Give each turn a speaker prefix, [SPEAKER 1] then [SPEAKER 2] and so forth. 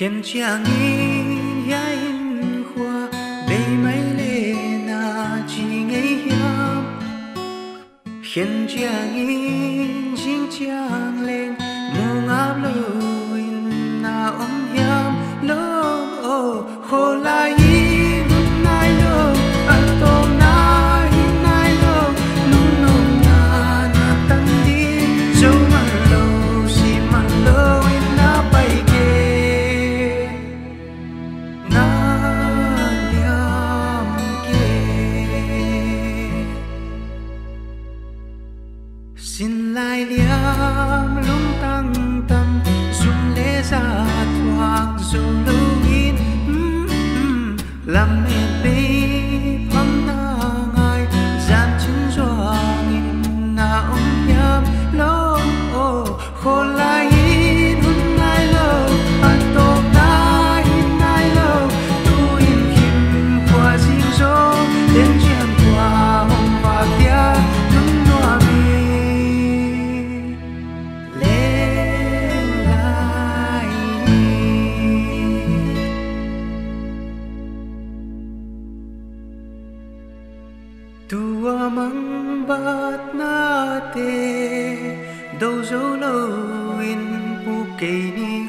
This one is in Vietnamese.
[SPEAKER 1] Khiến chàng in ya in khoa đây mấy lệ na chỉ ngây hiam khiến chàng in chính chàng lên mù ngáp lôi na ôm hiam lô ô khô lại in nai lô ăn tôm na in nai lô nung nung na na tan đi dấu mặt lô xì mặt lô in na bay kê na liam kê xin lại liam lung tăng tâm dùng lễ ra thoáng dù lưu in làm mẹ bê phong na ngài gian chân doang in na ôm nhắm lo ô khô lại in hun nai lo ăn tôm na in nai lo tu in kim qua dinh dỗ đến chuyện qua hồng và tia nung noa mi lên lại tua mang bát na te đâu dấu lâu in bu cây ni